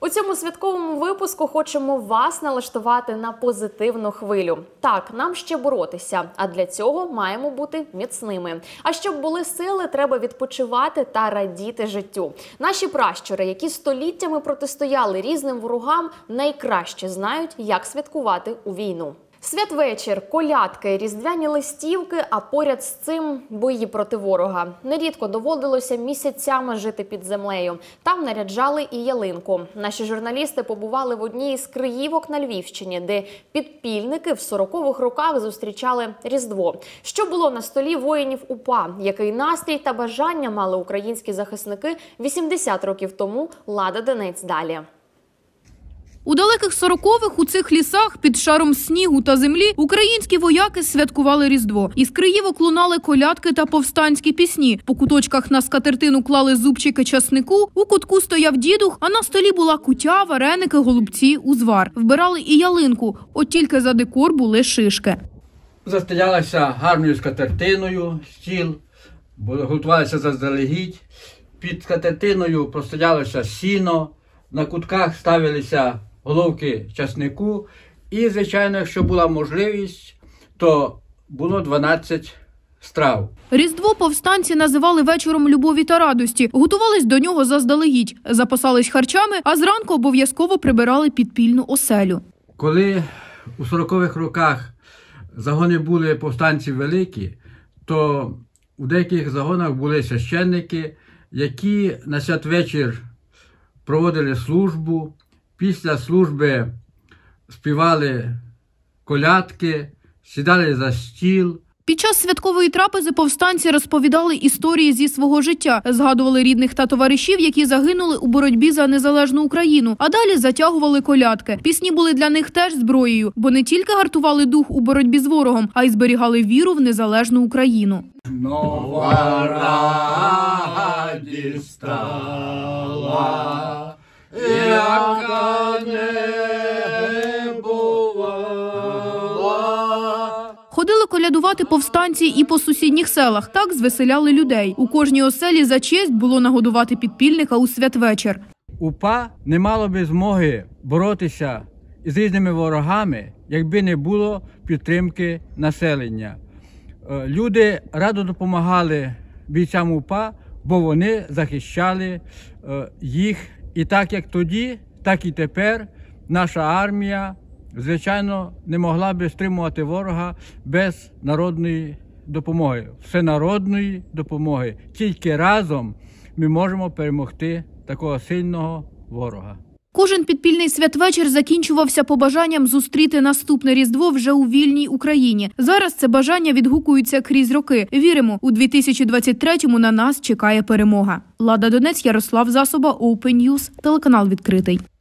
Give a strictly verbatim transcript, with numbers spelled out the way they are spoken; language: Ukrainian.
У цьому святковому випуску хочемо вас налаштувати на позитивну хвилю. Так, нам ще боротися, а для цього маємо бути міцними. А щоб були сили, треба відпочивати та радіти життю. Наші пращури, які століттями протистояли різним ворогам, найкраще знають, як святкувати у війну. Святвечір, колядки, різдвяні листівки, а поряд з цим бої проти ворога. Нерідко доводилося місяцями жити під землею. Там наряджали і ялинку. Наші журналісти побували в одній із Криївок на Львівщині, де підпільники в сорокових роках зустрічали Різдво. Що було на столі воїнів УПА? Який настрій та бажання мали українські захисники вісімдесят років тому? Лада Донець далі. У далеких сорокових у цих лісах під шаром снігу та землі українські вояки святкували Різдво. Із Криївок лунали колядки та повстанські пісні. По куточках на скатертину клали зубчики часнику, у кутку стояв дідух, а на столі була кутя, вареники, голубці, узвар. Вбирали і ялинку, от тільки за декор були шишки. Застелялася гарною скатертиною стіл, готувалися заздалегідь. Під скатертиною простоялося сіно, на кутках ставилися головки часнику і, звичайно, якщо була можливість, то було дванадцять страв. Різдво повстанці називали вечором любові та радості. Готувались до нього заздалегідь, запасались харчами, а зранку обов'язково прибирали підпільну оселю. Коли у сорокових роках загони були повстанців великі, то у деяких загонах були священники, які на святвечір проводили службу, після служби співали колядки, сідали за стіл. Під час святкової трапези повстанці розповідали історії зі свого життя, згадували рідних та товаришів, які загинули у боротьбі за незалежну Україну, а далі затягували колядки. Пісні були для них теж зброєю, бо не тільки гартували дух у боротьбі з ворогом, а й зберігали віру в незалежну Україну. Нова радість стала, яка не бувала. Ходили колядувати повстанці і по сусідніх селах. Так звеселяли людей. У кожній оселі за честь було нагодувати підпільника у святвечір. УПА не мало би змоги боротися з різними ворогами, якби не було підтримки населення. Люди радо допомагали бійцям УПА, бо вони захищали їх. І так як тоді, так і тепер наша армія, звичайно, не могла би стримувати ворога без народної допомоги, всенародної допомоги. Тільки разом ми можемо перемогти такого сильного ворога. Кожен підпільний святвечір закінчувався побажанням зустріти наступне Різдво вже у вільній Україні. Зараз це бажання відгукуються крізь роки. Віримо, у дві тисячі двадцять третьому на нас чекає перемога. Лада Донець, Ярослав Засоба, Open News, телеканал відкритий.